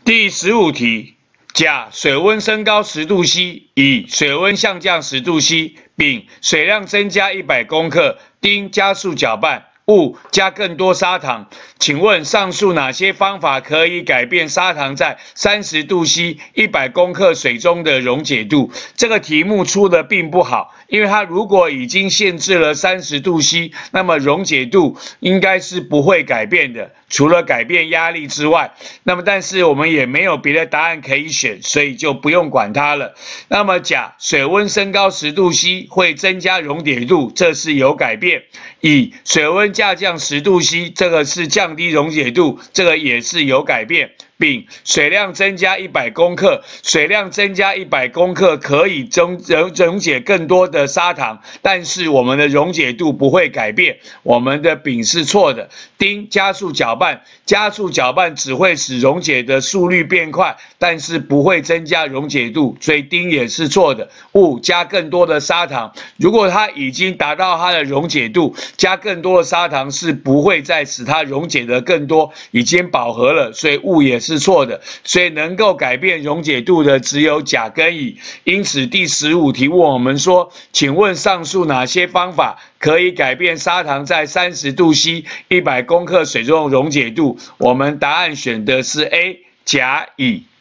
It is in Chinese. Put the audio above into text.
第15题，甲水温升高10度 C， 乙水温下降10度 C， 丙水量增加100公克，丁加速搅拌，戊加更多砂糖。请问上述哪些方法可以改变砂糖在30度 C 100公克水中的溶解度？这个题目出的并不好，因为它如果已经限制了30度 C， 那么溶解度应该是不会改变的，除了改变压力之外。那么但是我们也没有别的答案可以选，所以就不用管它了。那么甲水温升高10度 C 会增加溶解度，这是有改变。乙水温下降10度 C， 这个是降低溶解度，这个也是有改变。丙水量增加100公克，水量增加100公克可以溶解更多的砂糖，但是我们的溶解度不会改变，我们的丙是错的。丁加速搅拌，加速搅拌只会使溶解的速率变快，但是不会增加溶解度，所以丁也是错的。戊加更多的砂糖，如果它已经达到它的溶解度，加更多的砂糖是不会再使它溶解的更多，已经饱和了，所以戊也是错的。所以能够改变溶解度的只有甲跟乙。因此第15题问我们说，请问上述哪些方法可以改变砂糖在30度 C 100公克水中的溶解度？我们答案选的是 A 甲乙。